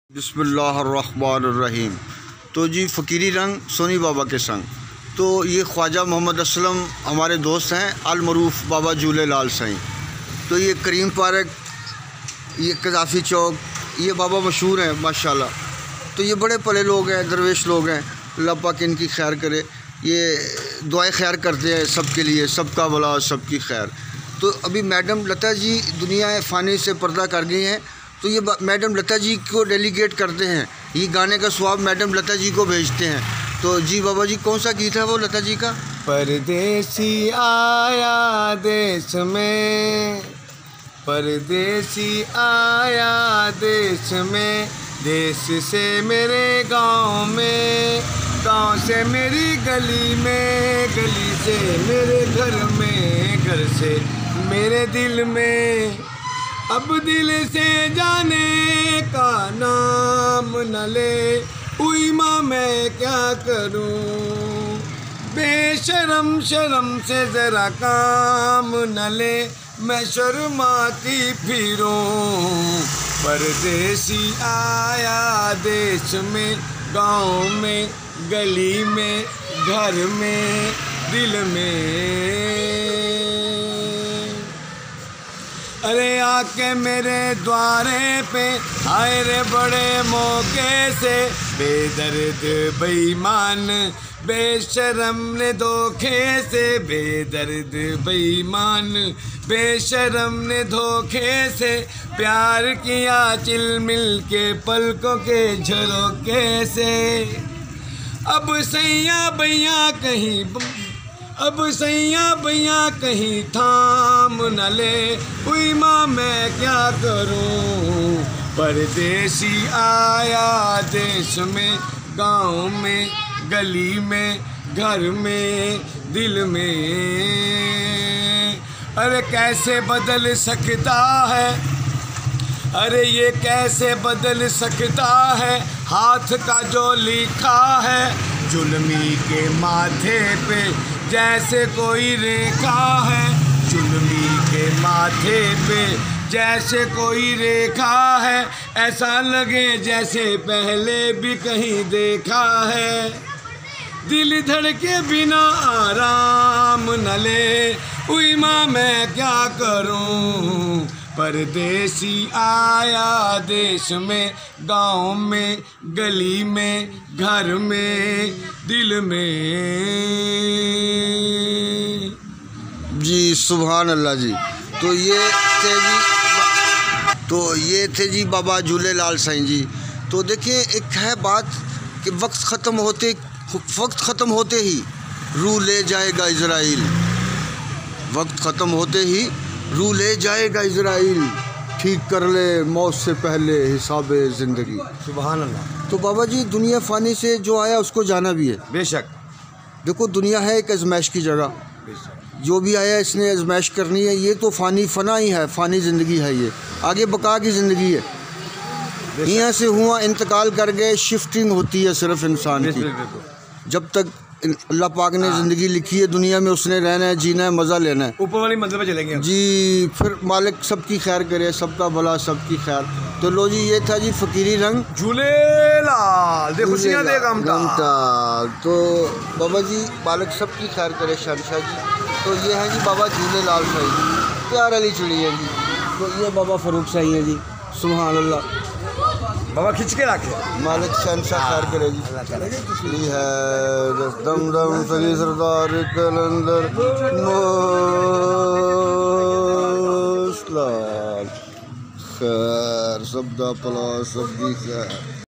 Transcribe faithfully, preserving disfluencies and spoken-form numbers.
बिस्मिल्लाहिर्रहमानिर्रहीम। तो जी फ़कीरी रंग सोनी बाबा के संग। तो ये ख्वाजा मोहम्मद असलम हमारे दोस्त हैं, अलमरूफ़ बाबा झूले लाल साईं। तो ये करीम पार्क, ये कज़ाफ़ी चौक, ये बाबा मशहूर हैं माशाल्लाह। तो ये बड़े पले लोग हैं, दरवेश लोग हैं, अल्लाह पाक इनकी खैर करे। ये दुआएं खैर करते हैं सबके लिए, सबका भला सबकी खैर। तो अभी मैडम लता जी दुनिया फ़ानी से पर्दा कर गई हैं, तो ये मैडम लता जी को डेलीगेट करते हैं, ये गाने का स्वाब मैडम लता जी को भेजते हैं। तो जी बाबा जी, कौन सा गीत है वो लता जी का? परदेसी आया देश में, परदेसी आया देश में, देश से मेरे गांव में, गांव से मेरी गली में, गली से मेरे घर में, घर से मेरे दिल में। अब दिल से जाने का नाम न ले, उई माँ मैं क्या करूं, बेशरम शर्म से ज़रा काम न ले, मैं शर्माती फिरूं। परदेसी आया देश में, गांव में, गली में, घर में, दिल में। अरे आके मेरे द्वारे पे आए रे बड़े मौके से, बेदर्द बेईमान बेशरम ने धोखे से, बेदर्द बेईमान बेशरम ने धोखे से, प्यार किया चिलमिल के पलकों के झरोके से। अब सैया भैया कहीं, अब सैया भैया कहीं थाम न ले, उई माँ मैं क्या करूं। परदेसी आया देश में, गांव में, गली में, घर में, दिल में। अरे कैसे बदल सकता है, अरे ये कैसे बदल सकता है, हाथ का जो लिखा है, जुल्मी के माथे पे जैसे कोई रेखा है, जुल्मी के माथे पे जैसे कोई रेखा है, ऐसा लगे जैसे पहले भी कहीं देखा है। दिल धड़के बिना आराम न ले, उई माँ मैं क्या करूं। परदेसी आया देश में, गांव में, गली में, घर में, दिल में। जी सुभान अल्लाह जी। तो ये थे जी, तो ये थे जी बाबा झूले लाल साईं जी। तो देखिए एक है बात कि वक्त ख़त्म होते वक्त ख़त्म होते ही रूह ले जाएगा इज़राइल, वक्त ख़त्म होते ही रूह ले जाएगा इज़राइल, ठीक कर ले मौत से पहले हिसाबे ज़िंदगी। सुभान अल्लाह। तो बाबा जी दुनिया फ़ानी से जो आया उसको जाना भी है। बेशक। देखो दुनिया है एक आज़माइश की जगह, जो भी आया इसने आज़माइश करनी है। ये तो फ़ानी फ़ना ही है, फ़ानी ज़िंदगी है, ये आगे बका की ज़िंदगी है। यहाँ से हुआ इंतकाल कर गए, शिफ्टिंग होती है सिर्फ इंसान की। जब तक अल्लाह पाक ने ज़िंदगी लिखी है दुनिया में, उसने रहना है, जीना है, मज़ा लेना है, ऊपर वाली मंजिल पे चलेंगे जी। फिर मालिक सबकी खैर करे, सबका भला सबकी खैर। तो लो जी ये था जी फ़कीरी रंग झूले लाल दे खुशियाँ दे गमता। तो बाबा जी मालिक सबकी खैर करे शहनशाह जी। तो ये है जी बाबा झूले लाल साईं, प्यार वाली चिड़ी है जी। तो ये बाबा फ़रूक साईं है जी। सुभान अल्लाह। बाबा खिंच के रखे, मालिक शहनशाह खैर करे जी। है दम दम सली सरदार कलंदर खैर, सबदा पला सबकी खैर।